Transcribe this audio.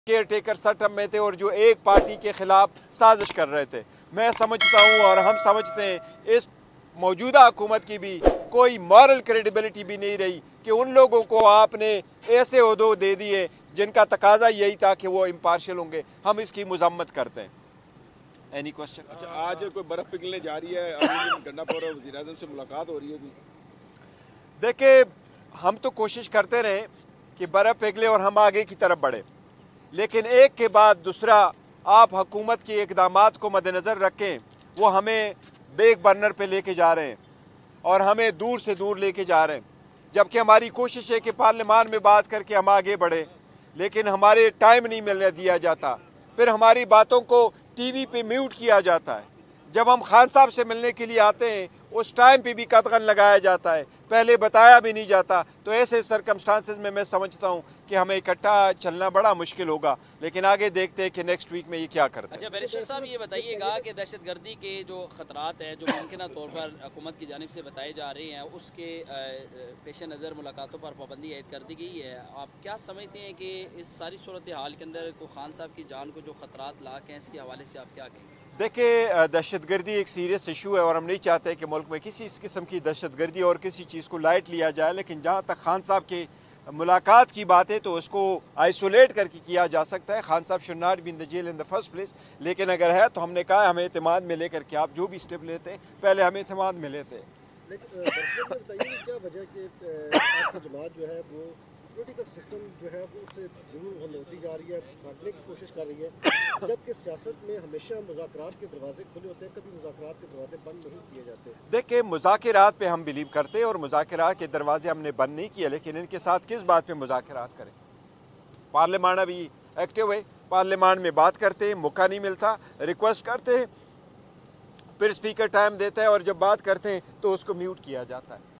Care taker سٹم میں تھے اور جو ایک پارٹی کے خلاف سازش کر رہے تھے. میں سمجھتا ہوں اور ہم سمجھتے ہیں اس موجودہ حکومت کی بھی کوئی مورل کریڈیبلٹی بھی نہیں رہی کہ ان لوگوں کو آپ نے ایسے عہدے دے دیے جن کا تقاضا یہی تھا کہ وہ امپارشل ہوں گے. ہم اس کی مذمت کرتے ہیں. Any question? اچھا، آج کوئی برف پگھلنے جا رہی ہے، گنڈا پور وزیر اعظم سے ملاقات ہو رہی ہے. دیکھیں، ہم تو کوشش کرتے رہے کہ برف پگھلے اور ہم آگے کی طرف بڑھیں، لیکن ایک کے بعد دوسرا آپ حکومت کے اقدامات کو مد نظر رکھیں. وہ ہمیں بیک برنر پہ لے کے جا رہے ہیں اور ہمیں دور سے دور لے کے جا رہے ہیں، جبکہ ہماری کوشش ہے کہ پارلیمان میں بات کر کے ہم آگے بڑھیں، لیکن ہمارے ٹائم نہیں ملنے دیا جاتا. پھر ہماری باتوں کو ٹی وی پہ میوٹ کیا جاتا ہے. جب ہم خان صاحب سے ملنے کے لیے آتے ہیں اس ٹائم پہ بھی قدغن لگایا جاتا ہے، پہلے بتایا بھی نہیں جاتا. تو ایسے سرکمسٹانسز میں سمجھتا ہوں کہ ہمیں اکٹھا چلنا بڑا مشکل ہوگا، لیکن آگے دیکھتے ہیں کہ نیکسٹ ویک میں یہ کیا کرتے ہیں. اچھا بیرسٹر صاحب، یہ بتائیے گا کہ دہشت گردی کے جو خطرات ہیں جو ممکنہ طور پر حکومت کی جانب سے بتائے جا رہے ہیں، اس کے پیش نظر ملاقاتوں پر پابندی عائد کر دی گئی ہے. آپ کیا سمجھتے ہیں کہ اس ساری صورتحال کے اندر کو خان صاحب کی جان کو جو خطرات لاحق ہیں، اس کے حوالے سے آپ کیا کہیں گے؟ دیکھیں، دہشت گردی ایک سیریس ایشو ہے اور ہم نہیں چاہتے کہ ملک میں کسی اس قسم کی دہشت گردی اور کسی چیز کو لائٹ لیا جائے. لیکن جہاں تک خان صاحب کی ملاقات کی بات ہے تو اس کو آئسولیٹ کر کے کیا جا سکتا ہے. خان صاحب should not be in the jail in the first place. لیکن اگر ہے تو ہم نے کہا ہمیں اعتماد میں لے کر کے آپ جو بھی اسٹیپ لیتے ہیں پہلے ہمیں اعتماد میں لیتے ہیں. لیکن بتائیے کیا وجہ کہ آپ کی جماعت جو ہے وہ پولیٹیکل سسٹم جو ہے وہ اس سے دور ہوتی جا رہی ہے، بھاگنے کی کوشش کر رہی ہے، جبکہ سیاست میں ہمیشہ مذاکرات کے دروازے کھلے ہوتے ہیں، کبھی مذاکرات کے دروازے بند نہیں کیے جاتے. دیکھیں، مذاکرات پہ ہم بلیو کرتے ہیں اور مذاکرات کے دروازے ہم نے بند نہیں کیے، لیکن ان کے ساتھ کس بات پہ مذاکرات کریں؟ پارلیمان ابھی ایکٹیو ہے، پارلیمان میں بات کرتے ہیں، موقع نہیں ملتا، ریکویسٹ کرتے ہیں، پھر اسپیکر ٹائم دیتا ہے اور جب بات کرتے ہیں تو اس کو میوٹ کیا جاتا ہے.